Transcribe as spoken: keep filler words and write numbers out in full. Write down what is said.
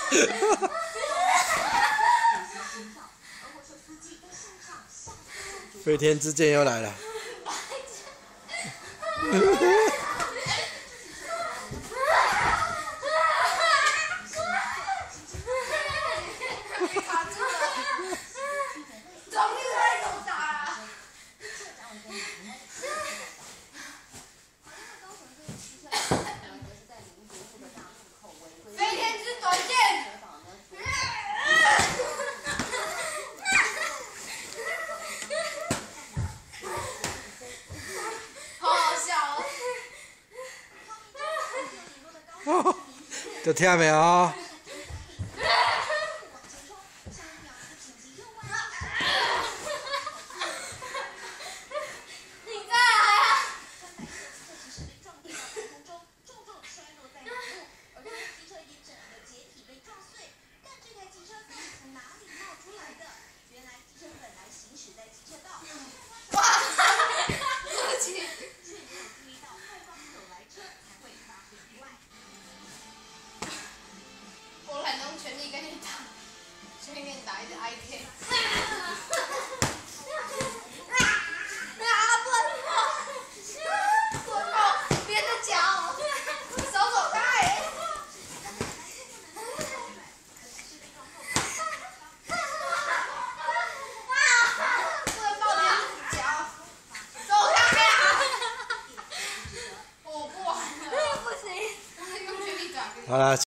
飞天之剑又来了。有听没有？ 全力跟你打，全力跟你打一直 I K。啊！不能碰！不能碰！别的脚，手走开！不能抱别人脚，走开啊！我不玩了，不行，用全力打。 好了。